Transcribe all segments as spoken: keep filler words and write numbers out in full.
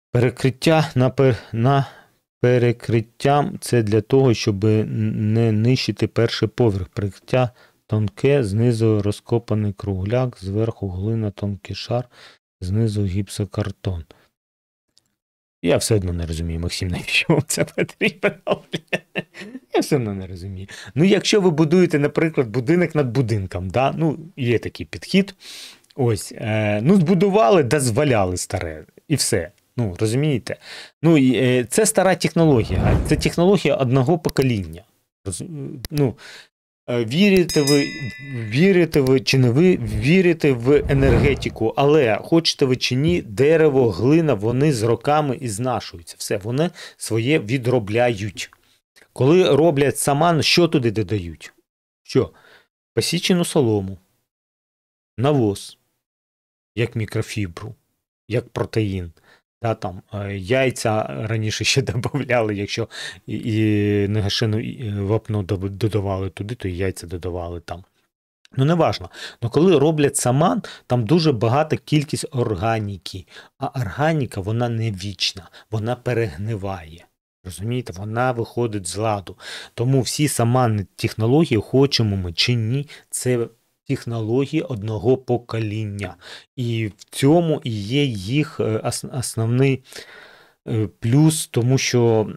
Перекриття на, пер... на перекриття – це для того, щоб не нищити перший поверх. Перекриття тонке, знизу розкопаний кругляк, зверху глина, тонкий шар, знизу гіпсокартон. Я все одно не розумію, Максим, навіщо вам це потрібно? Я все одно не розумію. Ну, якщо ви будуєте, наприклад, будинок над будинком, да? Ну, є такий підхід, ось, е, ну, збудували, да зваляли старе, і все. Ну, розумієте? Ну, е, це стара технологія, це технологія одного покоління. Роз, ну, Вірите ви, вірите ви чи не ви, вірите в енергетику, але хочете ви чи ні, дерево, глина, вони з роками і знашуються. Все, вони своє відробляють. Коли роблять саман, що туди додають? Що? Посічену солому, навоз, як мікрофібру, як протеїн. Да, там, яйця раніше ще додавали, якщо і, і негашену і вапно додавали туди, то і яйця додавали там. Ну, не важно. Но коли роблять саман, там дуже багата кількість органіки. А органіка, вона не вічна, вона перегниває. Розумієте, вона виходить з ладу. Тому всі саманні технології, хочемо ми чи ні, це технології одного покоління. І в цьому і є їх основний плюс, тому що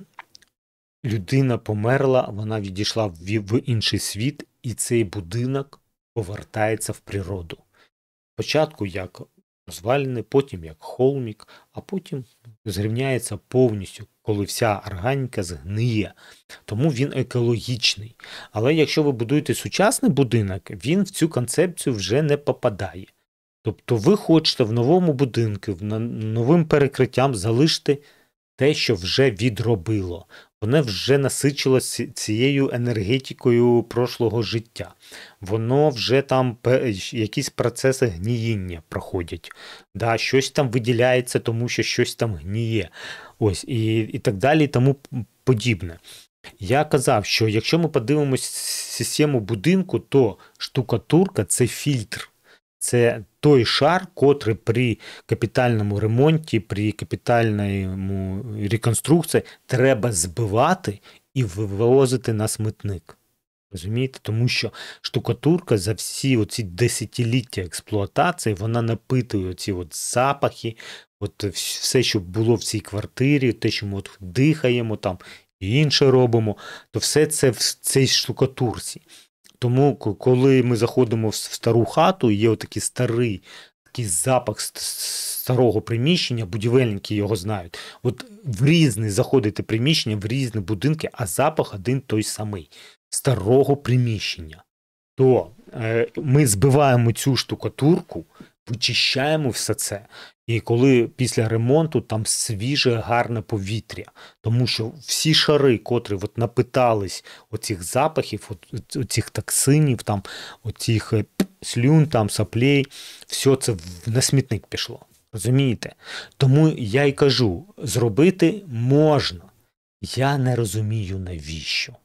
людина померла, вона відійшла в інший світ, і цей будинок повертається в природу. Спочатку як розвалини, потім як холмік, а потім зрівняється повністю, коли вся органіка згниє. Тому він екологічний. Але якщо ви будуєте сучасний будинок, він в цю концепцію вже не попадає. Тобто ви хочете в новому будинку, новим перекриттям залишити те, що вже відробило. Воно вже насичилося цією енергетикою прошлого життя. Воно вже там якісь процеси гніїння проходять. Да, щось там виділяється, тому що щось там гніє. Ось, і, і так далі, і тому подібне. Я казав, що якщо ми подивимось систему будинку, то штукатурка – це фільтр. Це той шар, котрий при капітальному ремонті, при капітальному реконструкції треба збивати і вивозити на смітник. Розумієте? Тому що штукатурка за всі оці десятиліття експлуатації, вона напитує оці от запахи, от все, що було в цій квартирі, те, що ми от дихаємо там і інше робимо, то все це в цій штукатурці. Тому, коли ми заходимо в стару хату, є отакий старий такий запах старого приміщення, будівельники його знають. От в різні заходите приміщення, в різні будинки, а запах один той самий – старого приміщення. То е, ми збиваємо цю штукатурку, вичищаємо все це. І коли після ремонту там свіже, гарне повітря. Тому що всі шари, котрі от напитались оцих запахів, от, оцих токсинів, там, оцих слюн, там, соплей, все це на смітник пішло. Розумієте? Тому я й кажу, зробити можна. Я не розумію, навіщо.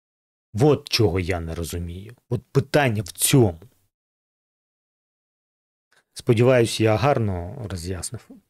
От чого я не розумію. От питання в цьому. Сподіваюсь, я гарно роз'яснив.